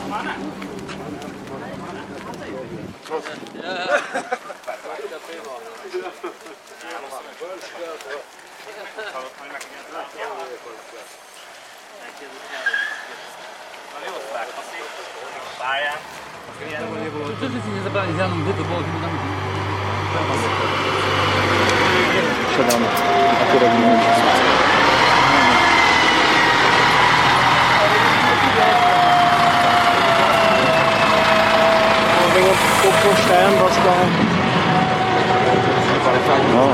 Wszyscy się nie zabrali za mną, gdy to było, kiedy tam... Siadamy. Akurat nie wiem. Puszczałem, bo skąd... No.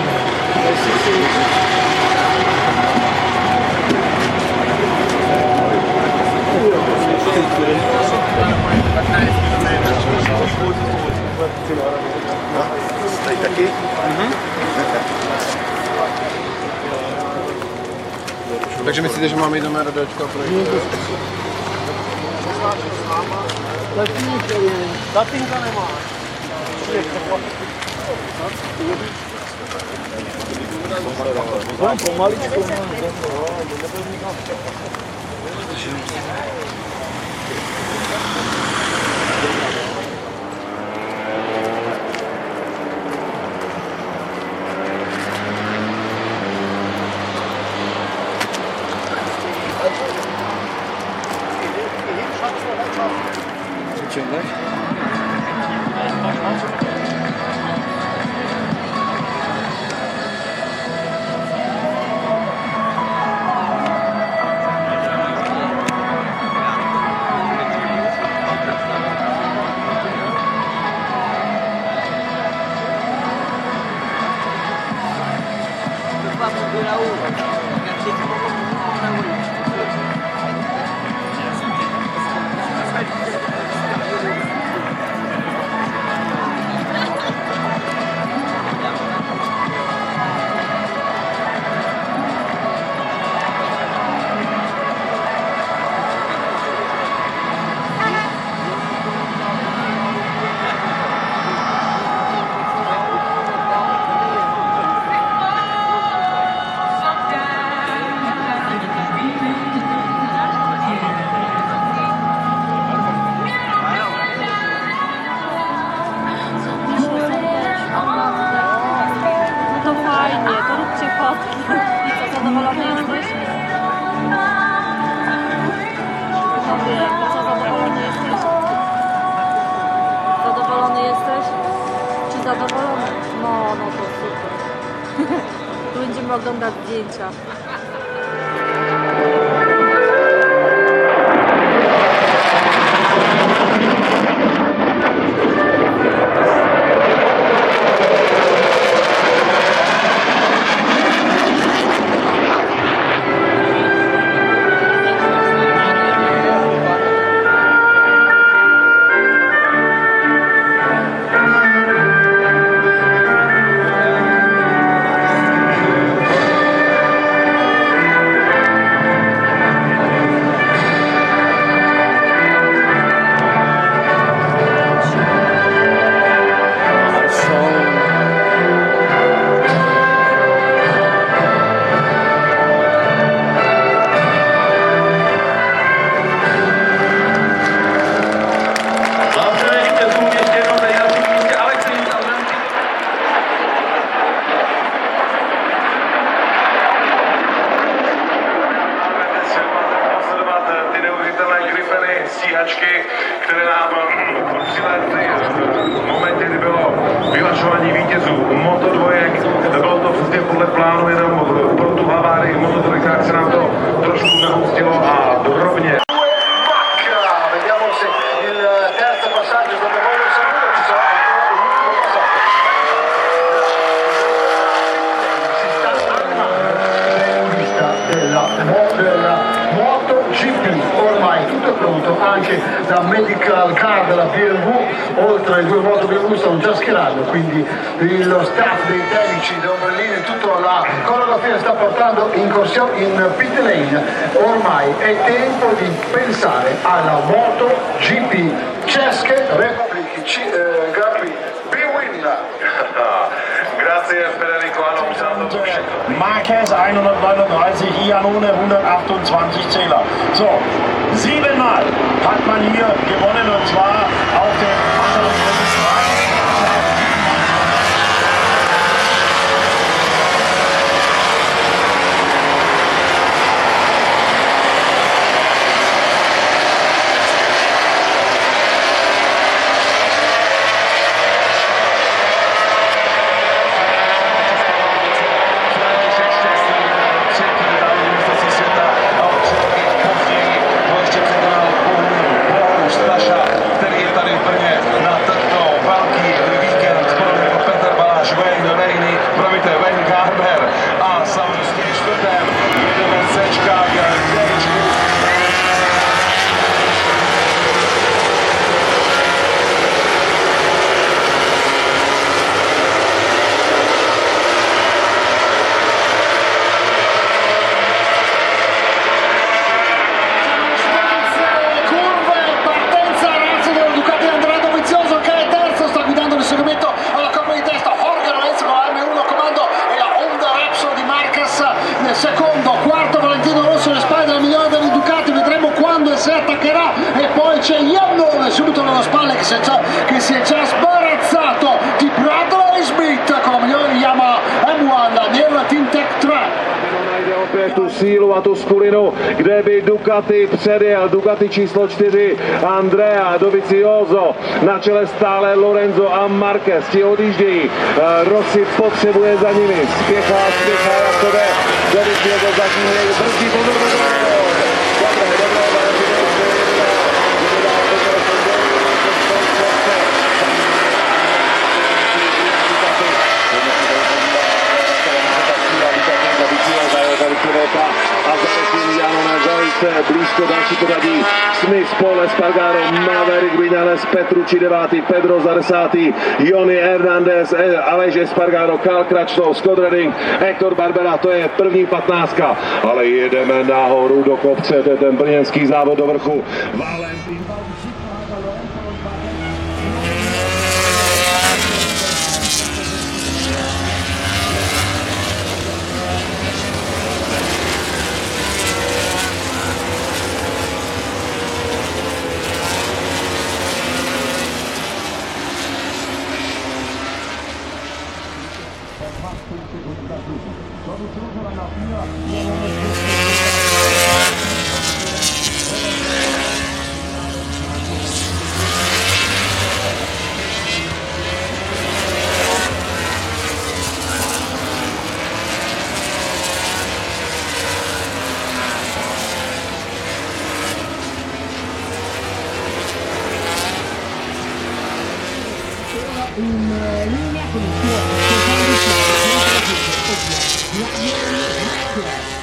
Tutaj taki? Takže myslíte, že máme jít do RDčka a projít? Datinka nemáš. Pomaličku. Wyciągać? Zadowolony? No to super. Tu będziemy oglądać zdjęcia. Stíhačky, které nám přilétly v momentě, kdy bylo vyhlašování vítězů Moto2. Bylo to přesně podle plánu, jenom pro tu havárii Moto2, se nám to trošku nahustilo a drobně. Vediamo se il terzo passaggio dove voglio sapere ci sarà un ultimo passaggio. Si sta armando della MotoGP, ormai tutto è pronto, anche la medical car della BMW, oltre ai due moto BMW stanno già schierando, quindi lo staff dei tecnici dell'Ombrellini, tutta la coreografia sta portando in corsione, in pit lane. Ormai è tempo di pensare alla MotoGP České republiky, Grand Prix, Bwin. Grazie Federico, hanno usato Marquez 139, Iannone 128 Zähler. So, 7-mal hat man hier gewonnen und zwar auf dem anderen který je tady plně natrhto. Velký víkend, podobně jako Petr Baláš, Wayne Garber a samozřejmě čtvrtém jedeme Cčka, secondo, quarto Valentino Rosso alle spalle della migliore delle Ducati, vedremo quando e se attaccherà, e poi c'è Iannone subito alle spalle che si è già sbarazzato di Bradley Smith con la migliore Yamaha M1 nel Team Tech 3. Najde opět tu sílu a tu skulinu, kde by Ducati předjel. Ducati číslo 4 Andrea Dovizioso, na čele stále Lorenzo a Marquez, ti odjíždějí. Rossi potřebuje za nimi, spěchá, jak to jde. Dovizioso zatím je brzdí, pozor. A zatím Iannone velice blízko další pořadí. Smith, Paul Espargaro, Maverick Vinales, Petrucci 9, Pedro za 10, Joni Hernandez, Aleš Espargaro, Karl Crutchlow, Scott Redding, Hector Barbera, to je první 15. Ale jedeme nahoru do kopce, to je ten brněnský závod do vrchu. Valentín in linea con il suo totale di